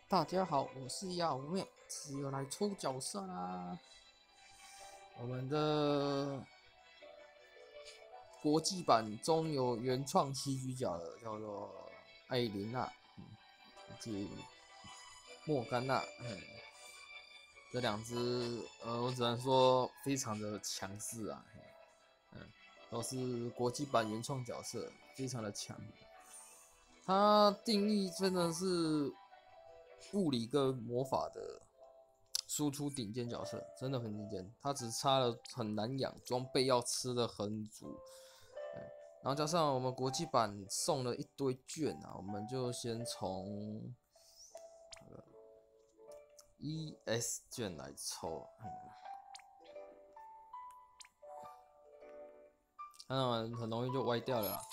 大家好，我是耀妹，只有来抽角色啦。我们的国际版中有原创七局角的，叫做艾琳娜，及莫甘娜，这两只，我只能说非常的强势啊，都是国际版原创角色，非常的强。它定义真的是物理跟魔法的输出顶尖角色，真的很顶尖。它只差了很难养，装备要吃的很足。然后加上我们国际版送了一堆券啊，我们就先从ES 券来抽。当然很容易就歪掉了啦。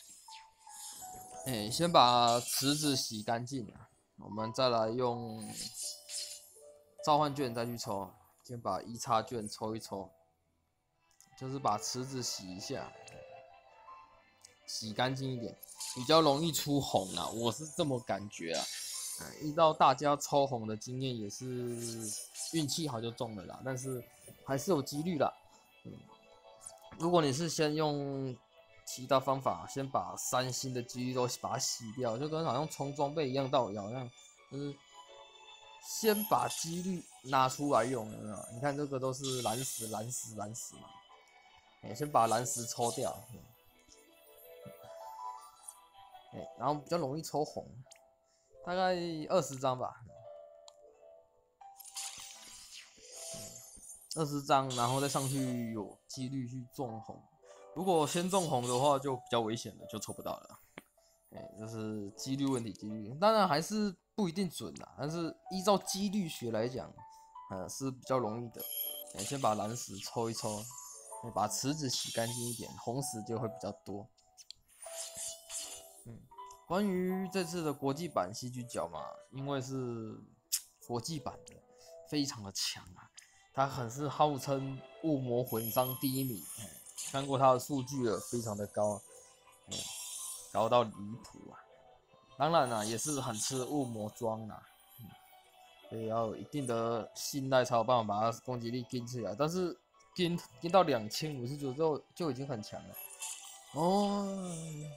先把池子洗干净啊，我们再来用召唤券再去抽。先把一叉券抽一抽，就是把池子洗一下，洗干净一点，比较容易出红啊，我是这么感觉啊。依照大家抽红的经验，也是运气好就中了啦，但是还是有几率啦。如果你是先用其他方法，先把3星的几率都把它洗掉，就跟好像充装备一样道理，好像就是先把几率拿出来用，有没有？你看这个都是蓝石、蓝石、蓝石嘛，先把蓝石抽掉，然后比较容易抽红，大概20张吧，20张，然后再上去有几率去中红。如果先中红的话，就比较危险了，就抽不到了。就是几率问题，几率当然还是不一定准啦，但是依照几率学来讲，是比较容易的。先把蓝石抽一抽，把池子洗干净一点，红石就会比较多。关于这次的国际版戏剧角嘛，因为是国际版的，非常的强啊，它很是号称雾魔魂伤第1名，看过它的数据了，非常的高，高到离谱啊。当然啦，也是很吃雾魔装啦，所以要有一定的信赖才有办法把它攻击力跟起来。但是跟到2500就已经很强了。哦，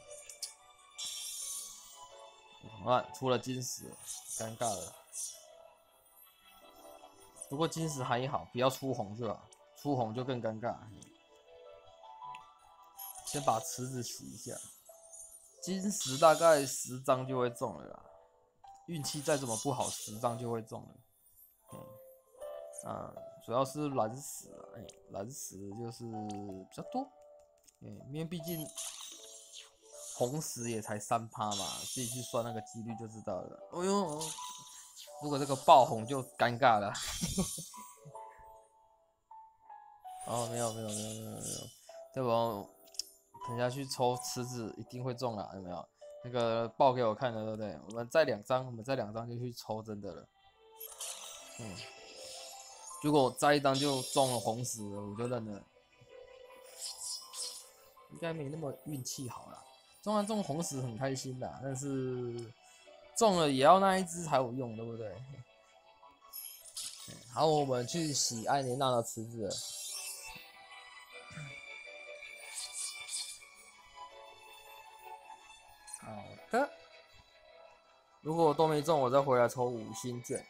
出了金石，尴尬了。不过金石还好，不要出红就好，出红就更尴尬。先把池子洗一下，金石大概10张就会中了啦。运气再怎么不好，10张就会中了。主要是蓝石啊，蓝石就是比较多，因为毕竟红石也才3%嘛，自己去算那个几率就知道了。哎呦，如果这个爆红就尴尬了。哦，没有，对吧？等下去抽池子一定会中啦，有没有？那个报给我看的，对不对？我们再2张，就去抽真的了。如果我再一张就中了红石了，我就认了。应该没那么运气好啦。中红石很开心的，但是中了也要那一只才有用，对不对？好，我们去洗艾莲娜的池子了。好的，如果我都没中，我再回来抽5星券。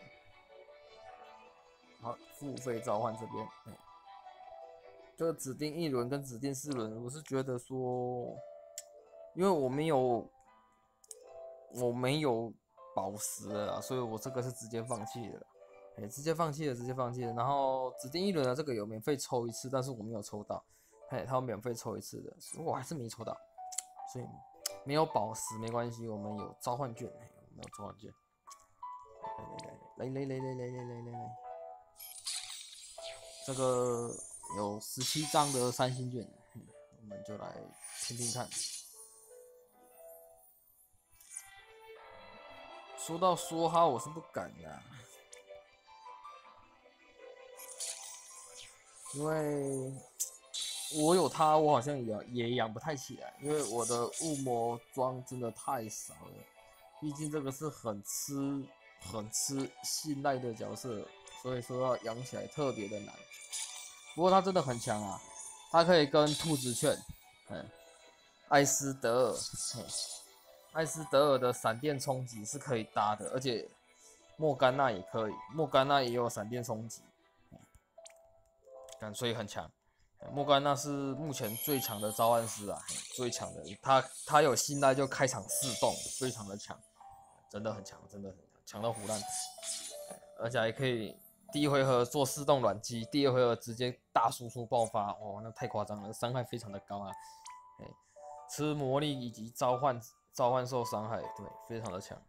好，付费召唤这边，这个指定1轮跟指定4轮，我是觉得说，因为我没有宝石了啦，所以我这个是直接放弃了。直接放弃了。然后指定1轮的这个有免费抽一次，但是我没有抽到。它有免费抽一次的，我还是没抽到，所以没有宝石没关系，我们有召唤券，我们有召唤券。来，这个有17张的3星券，我们就来听听看。说到说哈，我是不敢的，因为我有它，我好像也养不太起来，因为我的雾魔装真的太少了。毕竟这个是很吃很吃信赖的角色，所以说要养起来特别的难。不过他真的很强啊，他可以跟兔子犬，艾斯德尔，艾斯德尔的闪电冲击是可以搭的，而且莫甘娜也可以，莫甘娜也有闪电冲击，所以很强。莫甘娜是目前最强的召唤师啊，最强的，他有信赖就开场4动，非常的强，真的很强，真的很强，强到胡乱，而且还可以第一回合做4动软击，第二回合直接大输出爆发，哦，那太夸张了，伤害非常的高啊，吃魔力以及召唤受伤害，对，非常的强。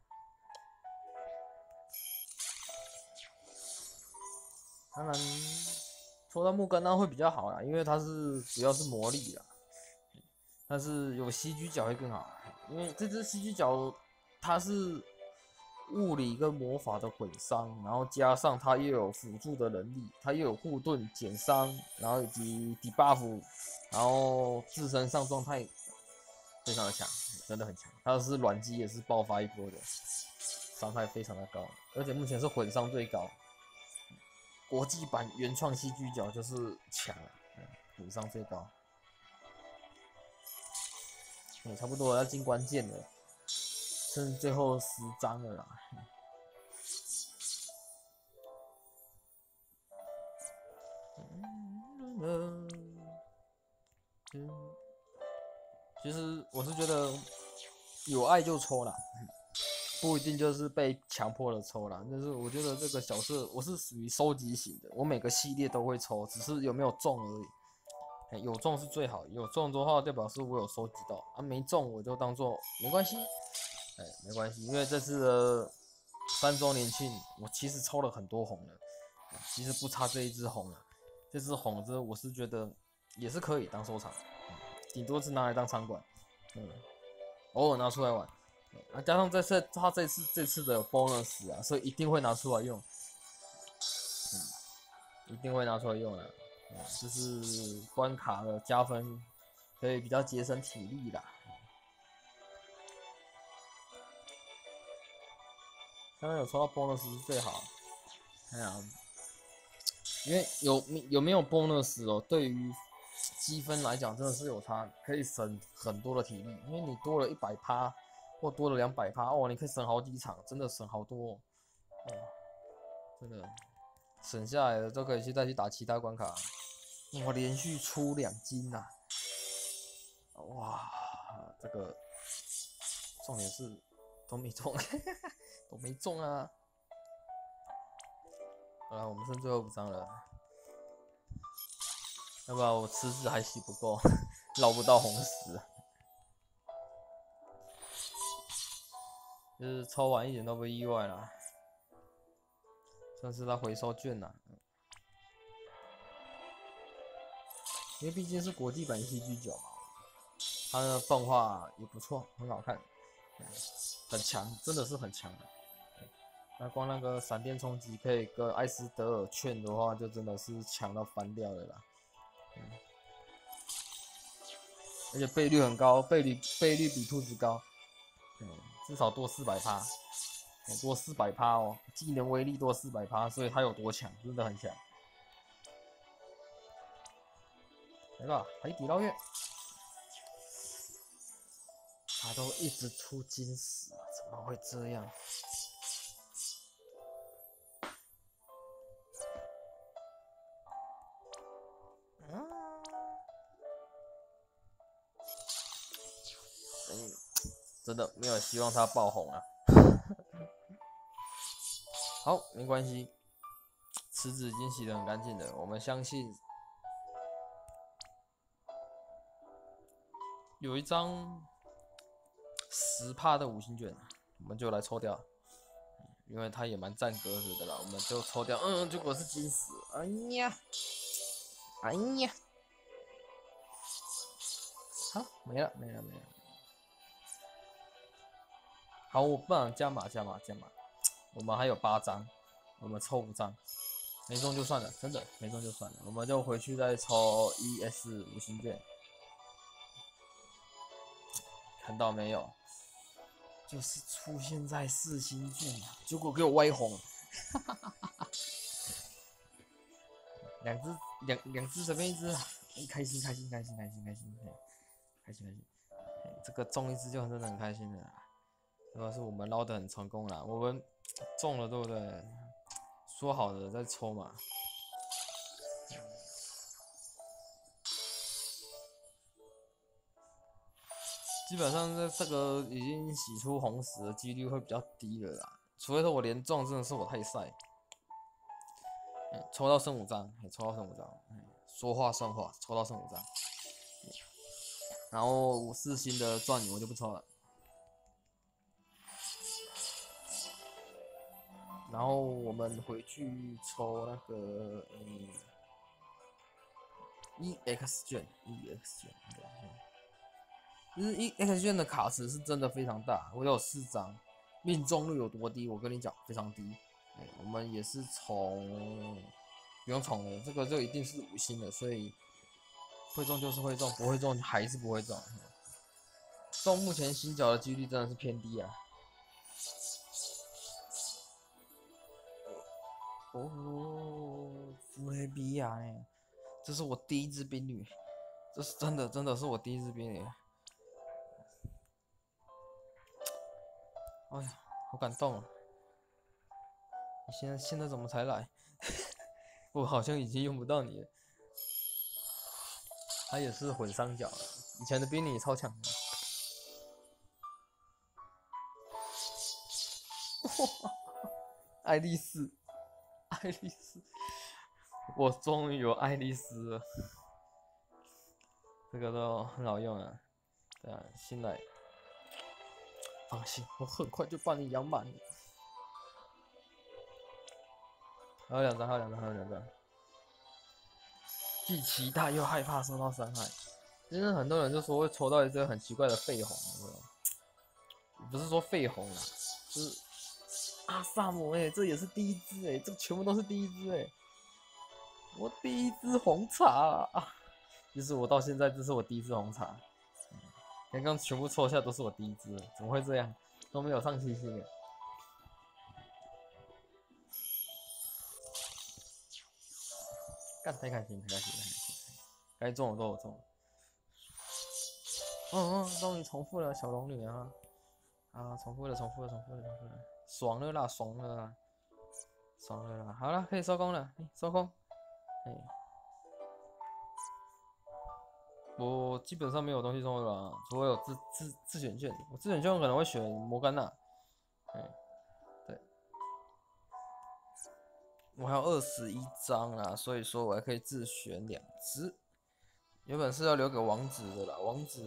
当然，抽到木根那会比较好啦，因为它是主要是魔力啦。但是有吸居角会更好，因为这只吸居角它是物理跟魔法的混伤，然后加上它又有辅助的能力，它又有护盾减伤，然后以及 debuff， 然后自身上状态非常的强，真的很强。它是软击也是爆发一波的，伤害非常的高，而且目前是混伤最高。国际版原创吸居角就是强啊，混伤最高。差不多要进关键了，剩最后10张了啦。其实我是觉得有爱就抽啦，不一定就是被强迫的抽啦。但是我觉得这个角色我是属于收集型的，我每个系列都会抽，只是有没有中而已。有中是最好，有中的话代表是我有收集到啊，没中我就当做没关系，没关系，因为这次的3周年庆，我其实抽了很多红的，其实不差这一只红了，这只红子我是觉得也是可以当收藏，顶多是拿来当场馆，偶尔拿出来玩，加上他这次的 bonus 啊，所以一定会拿出来用，一定会拿出来用的。就是关卡的加分，可以比较节省体力啦。刚刚有抽到 bonus 是最好，因为有没有 bonus 哦，对于积分来讲真的是有差，可以省很多的体力，因为你多了100%或多了200%哦，你可以省好几场，真的省好多真的省下来的都可以再去打其他关卡。我连续出2金呐！哇，这个重点是都没中，都没中啊！好了，我们剩最后5张了，要不然我池子还洗不够，捞不到红石，就是抽完一点都不意外啦，算是他回收券啦。因为毕竟是国际版戏剧角嘛，它的动画也不错，很好看，很强，真的是很强。那光那个闪电冲击可以跟艾斯德尔券的话，就真的是强到翻掉了啦。而且倍率很高，倍率比兔子高，至少多400%，多400%哦，技能威力多400%，所以它有多强，真的很强。来吧，海底捞月，他都一直出金石，怎么会这样？真的没有希望他爆红啊。好，没关系，池子已经洗得很干净了，我们相信。有一张10%的5星卷，我们就来抽掉，因为它也蛮占格子的啦，我们就抽掉。结果是金石，哎呀，好，没了。好，我不想加码，我们还有8张，我们抽5张，没中就算了，真的没中就算了，我们就回去再抽 ES 5星卷。看到没有？ 就是出现在4星卷啊，结果给我歪红，两只随便一只啊，开心，这个中一只就真的很开心了，主要是我们捞得很成功啦，我们中了对不对？说好的再抽嘛。基本上这个已经洗出红石的几率会比较低了啦，除非说我连中真的是我太晒。抽到圣5张，抽到圣5张，说话算话，抽到圣5张。然后4星的钻我就不抽了。然后我们回去抽那个EX 卷，其实 EX 卷的卡池是真的非常大，我有4张，命中率有多低？我跟你讲，非常低。我们也是从不用宠了，这个就一定是5星的，所以会中就是会中，不会中还是不会中。中目前新角的几率真的是偏低啊。弗雷比亚哎，这是我第1支兵旅，这是真的是我第1支兵旅。哎呀，好感动啊！你现在怎么才来？我好像已经用不到你了。他也是混伤角，以前的兵力超强的。爱丽丝，我终于有爱丽丝了，这个都很好用啊。对啊，新来，放心，我很快就把你养满了。还有2张。既期待又害怕受到伤害。其实很多人就说会抽到一只很奇怪的狒红，不是说狒红啦，就是阿萨姆这也是第1只这全部都是第1只我第1只红茶啊！就是我到现在这是我第1只红茶，刚刚全部抽下都是我第1只，怎么会这样？都没有上7星干太开心，该中的都有中。终于重复了小龙女啊！重复了，爽了啦！好了，可以收工了，收工。我基本上没有东西中了，除了有自选券，我自选券可能会选摩甘娜。对，我还有21张啦，所以说我还可以自选2只。原本是要留给王子的啦，王子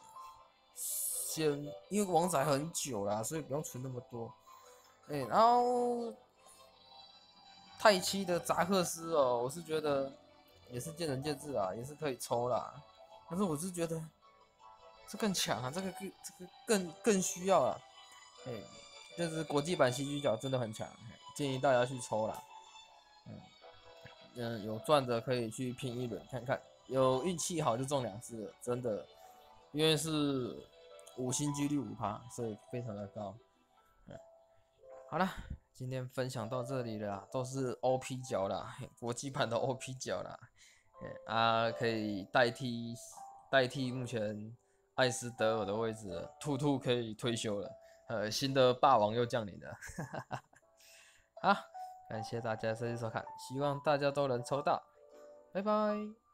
先，因为王子还很久啦，所以不用存那么多。然后泰七的扎克斯我是觉得也是见仁见智啊，也是可以抽啦。但是我是觉得这更强啊，这个更需要啊。就是国际版戏剧角真的很强，建议大家去抽啦。有赚的可以去拼1轮看看，有运气好就中2只了，真的，因为是5星几率5%，所以非常的高。好啦，今天分享到这里了，都是 OP 角啦，国际版的 OP 角啦，可以代替目前艾斯德尔的位置，兔可以退休了，新的霸王又降临了，好，感谢大家这次收看，希望大家都能抽到，拜拜。